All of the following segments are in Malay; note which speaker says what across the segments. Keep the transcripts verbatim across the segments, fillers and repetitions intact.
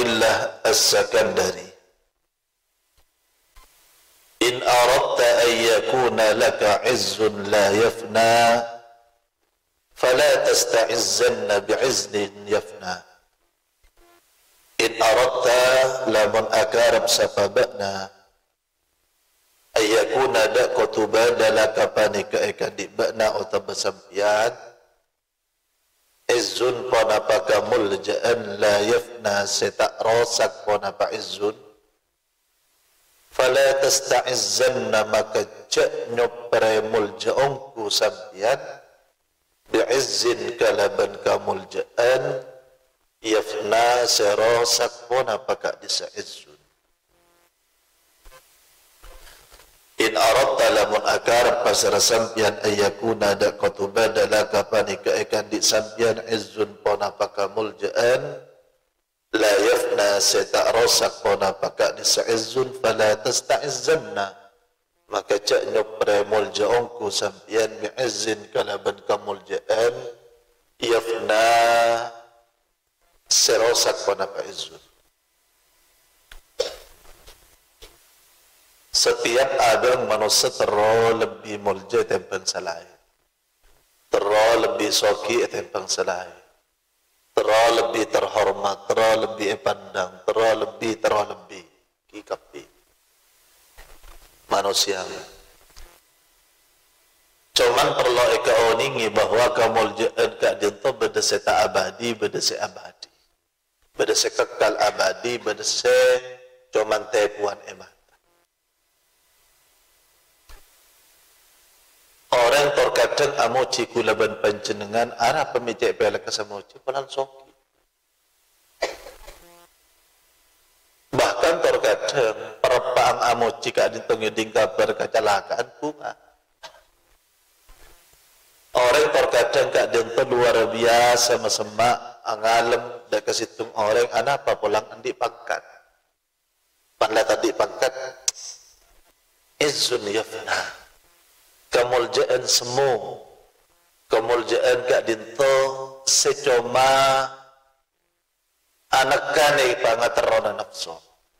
Speaker 1: Athaillah As-Sakandari, in aradta an yakuna laka izzun la yafna fala tasta'izzanna bi'izzin yafna. In aradta lamun akarab sapabana an yakuna daqatu badalaka panika ekadibana utabasampian izzun ponapaka mulja'an la yafna setak rosak ponapa izzun fala tasta'izzanna maka cek nyopre mulja'ongku sampian bi'izzin kalaban kamulja'an yafna serosak ponapaka disa izzun. In aradta lamun akar pasara sampian ayakuna daqatu badalaka panika ekan di sampian izzun ponapaka mulja'an la yafna setak rosak ponapaka disa izzun fala tasta'izzanna maka cak nyopre mulja'ongku sampian bi'izzin kalaban kamulja'an yafna serosak ponapa izzun. Setiap agama manusia terlalu lebih mulja tempang salai, terlalu lebih soki tempang salai, terlalu lebih terhormat, terlalu lebih pandang, terlalu lebih, terlalu lebih kikapi manusia. Cuman perlu eka oningi bahwa kemuljaan kak dinto beda seta abadi, beda se abadi, beda se kekal abadi, beda se cuman tepuan emat. Orang terkadang amoci kulaban panjenengan arah pemijak bela kesamoci pelan soki. Bahkan terkadang perpaan amoci kak dintongi dingkabar kecelakaan bunga. Orang terkadang kak dinto luar biasa mesemak angalem dak kesitung orang anak apa pulang andi pangkat. Panlat andi pangkat izzun yafna. Kemuljaan semu, kemuljaan kak dinto secoma anak kane pangaterona nafsu.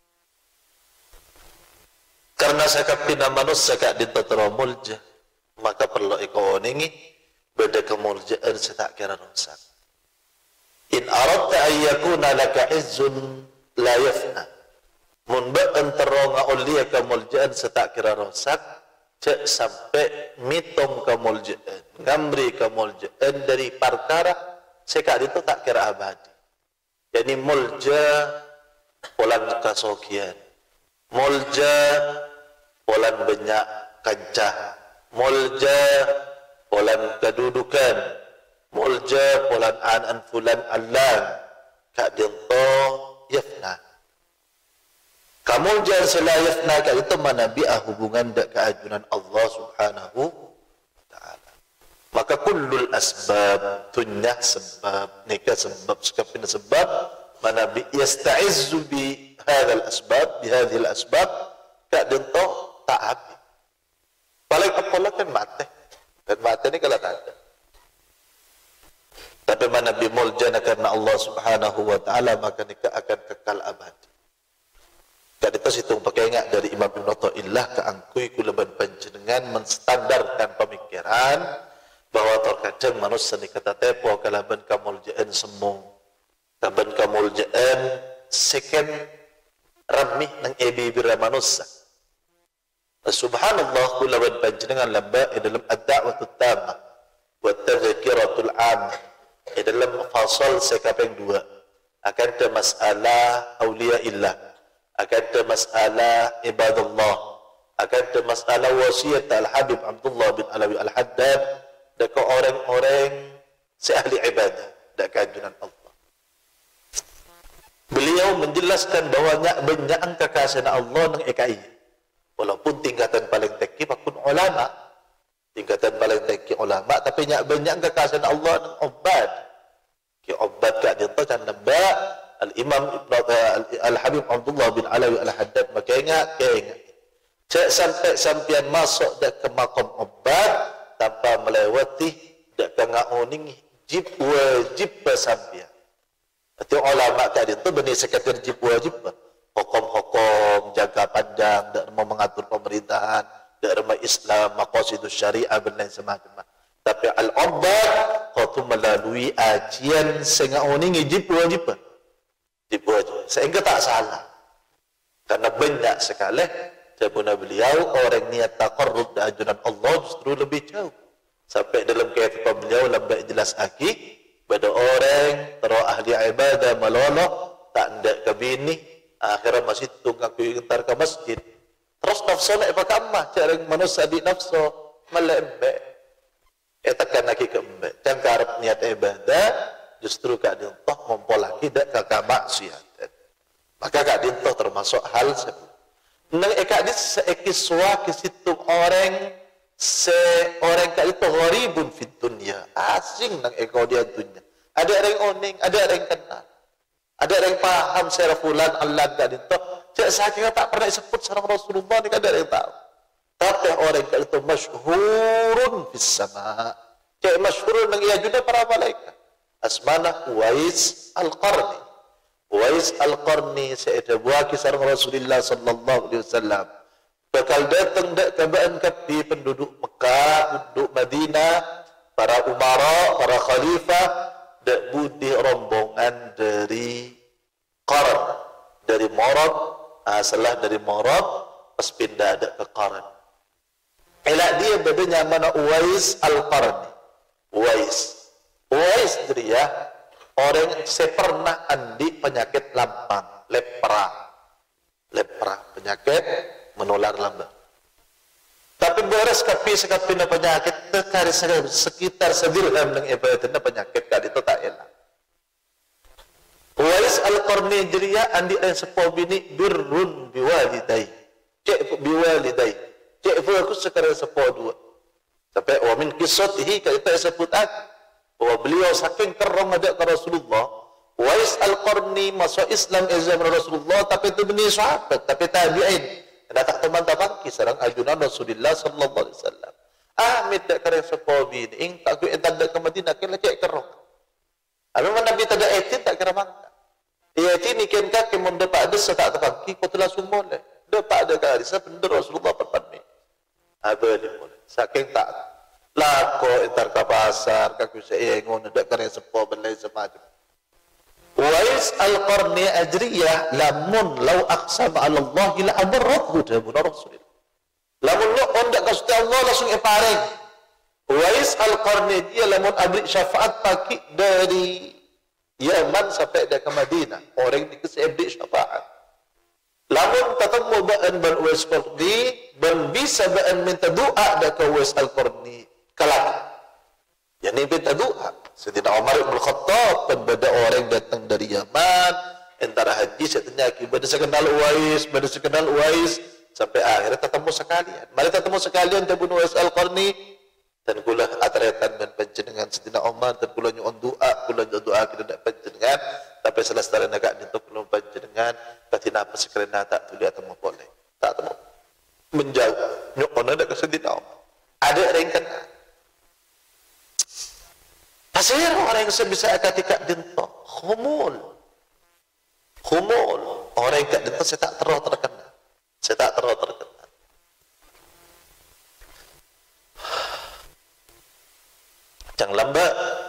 Speaker 1: Karena sakapina manusia kak dinto teromulja, maka perlu ikoningi beda kemuljaan setak kira rusak. In aradta an yakuna laka izzun la yafna, mun ba'an teronga ulia kemuljaan setak kira rusak. Cek sampai mitom kemuljaan, ngamri kemuljaan dari perkara sekali itu tak kira abadi. Jadi mulja polan kasokian, mulja polan banyak kancah, mulja polan kedudukan, mulja polan anan fulan alam, kak dinto yafna. Kamu jangan selayaknya kak itu manabi'ah hubungan dak keajunan Allah subhanahu wa ta'ala. Maka kullul asbab tunyah sebab nikah sebab sekapina sebab manabi yasta'izzu bi hadzal asbab bi hadzal asbab kak dento ta'ab. Paling apalah kan mati. Dan mati ini kalau tak ada. Tapi manabi muljana karena Allah subhanahu wa ta'ala maka nikah akan kekal abadi. Jadi itu situng pakai ingat dari Imam Ibn Athaillah keangkui kulaban panjenengan menstandarkan pemikiran bahwa terkadang manusia ni kata tepo kalaban kamuljaan semu, kalaban kamuljaan second ramih nang ebi bira manusia. Subhanallah kulaban panjenengan lamba dalam ad-da'watut tamah wa tadhkiratul 'ammah dalam fasal sekapeng dua akan ada masalah aulia illah, akan ada masalah ibadallah, akan ada masalah wasiat Al-Habib Abdullah bin Alawi Al-Haddad dekat orang-orang seahli ibadah dekat junjungan Allah. Beliau menjelaskan bahawa banyak kekasihan Allah nang ekai. Walaupun tingkatan paling tinggi pakun ulama, tingkatan paling tinggi ulama, tapi banyak kekasihan Allah nang ubad. Ki ubad ka dia tahu kan naba Al-Imam Al-Habib Abdullah bin Alawi Al-Haddad maka ingat, ingat. Cek sampai sampian masuk dak ke makam ubad tanpa melewati dak ke ngauning jib wajib sampian. Nanti ulama kat dia tu benih sekadar wajib wajib hukum-hukum jaga pandang, dak mau mengatur pemerintahan, dak rumah Islam, maqasidus syariah dan lain semacam. Tapi al-ubbad kau tu melalui ajian sehingga orang ni wajib wajib. Wajib wajib. Sehingga tak salah. Karena banyak sekali sabuna beliau orang niat taqarrub dan ajudan Allah justru lebih jauh. Sampai dalam kitab beliau lambat jelas aki pada orang terus ahli ibadah melolok tak ndak ke bini akhirnya masih tunggang ku entar ke masjid terus nafsu nak pakai amah cara manusia di nafsu melembe etakan lagi ke embe dan karep niat ibadah justru kak dintoh mempolaki dak ke maksiat maka kak dintoh termasuk hal sebut nang ekak dis seekiswa ke situ orang seorang kali itu gharibun fit dunia asing nang ekor dia dunia ada orang oning ada orang kenal ada orang paham secara fulan Allah tak itu cak saking tak pernah sebut sareng Rasulullah ni ada orang tahu tapi orang kali itu masyhurun fis sama cak masyhurun nang ia juga para malaikat asmana Uwais al-Qarni Uwais al-Qarni seada buaki sareng Rasulullah sallallahu alaihi wasallam bakal datang dak kabaan kapi penduduk Mekah, penduduk Madinah, para umara, para khalifah dak budi rombongan dari Qarn, dari Marad, asalah dari Marad pas pindah dak ke Qarn. Elak dia bedanya mana Uwais al-Qarni. Uwais. Uwais dia orang sepernah andi penyakit lampang, lepra. Lepra, penyakit menular lambat. Tapi beres kapi sekapi na penyakit terkari sekitar sedirham ng ibadat na penyakit kali itu tak enak. Uwais al-Qarni jeria andi ang sepo bini birrun biwalidai. Cek biwalidai. Cek fokus sekarang sepo dua. Sampai wa min qissatihi kita sebut bahwa beliau saking kerong ada ke Rasulullah. Uwais al-Qarni masuk Islam zaman Rasulullah tapi itu bini sahabat tapi tabi'in. Ada tak teman-teman kisarang ajunan Rasulullah sallallahu alaihi wasallam. Ahmid tak kare sepo bin ing tak ku entar dak ke Madinah ken lek kerong. Ame Nabi tada etin tak kira mangka. Ia ti niken ka ke mun dapat ada tak tepang ki ko telah sumole. Dapat ada kali sa bener Rasulullah perpan ni. Abeli mule. Saking tak lako entar ka pasar ka ku se ngono dak kare sepo belai semacam. Uwais al-Qarni ajriyah lamun law aqsama ala Allah la abarrathu dabun Rasulullah. Lamun lo ondak kasut Allah langsung epareng. Uwais al-Qarni dia lamun abri syafaat pagi dari Yaman sampai ke Madinah. Orang ni kes abri syafaat. Lamun ketemu ba'an ban Uwais al-Qarni ban bisa ba'an minta doa dak ke Uwais al-Qarni kelak. Yani minta doa. Sayyidina Umar bin Khattab pada orang datang dari Yaman antara haji setenya akibat sekenal Uwais, pada sekenal Uwais sampai akhirnya ketemu sekalian. Mari ketemu sekalian Abu Uwais al-Qarni dan kula atretan dan panjenengan Sayyidina Umar dan kula nyuwun doa, kula doa kita dak panjenengan tapi selesai negak dituk kula panjenengan katina apa sekarang tak tuli atau boleh. Tak temu menjauh nyuwun dak ke Sayyidina Umar. Ada orang kan pasir orang yang bisa ketika dinto khumul khumul orang yang dinto saya tak terus terkenal saya tak terus terkenal jangan lambat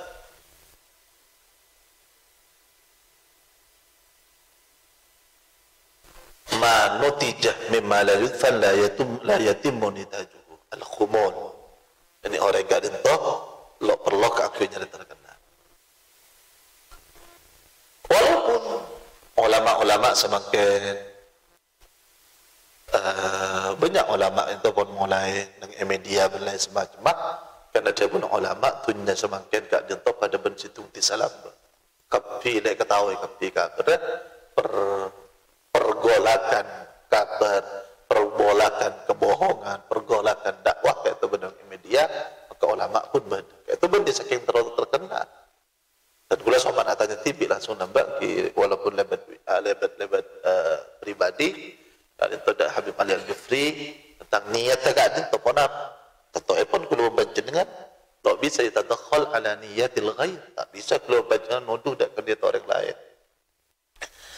Speaker 1: ma nutijah mimma la yudfan la yatim la yatimmu nitajuhu al khumul ini orang yang dinto lo perlu keakuannya terkenal. Walaupun ulama-ulama semakin uh, banyak ulama itu pun mulai dengan media dan lain semacam, karena dia pun ulama tunya semakin kat dia pada bensitung di salam. Kapi lek ketahui kapi kabar per pergolakan kabar, pergolakan kebohongan, pergolakan dakwah itu benar media. Maka ulama pun benda. Itu benda saking terlalu terkenal. Dan gula soman atanya tibi langsung nambah ki walaupun lebat uh, lebat lebat uh, pribadi. Dan itu ada Habib Ali Al-Jufri tentang niat tak itu pun apa? Tentu pun kalau membaca dengan tak bisa ditadakhal ala niyatil ghair. Tak bisa kalau membaca dengan nuduh dan kerja orang lain.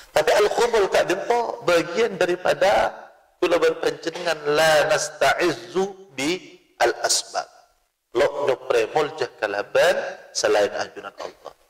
Speaker 1: Tapi al-khumul kak dempo bagian daripada kulaban panjenengan la nasta'izzu bi al-asbab. Lo no premol jah kalaban selain anjuran Allah.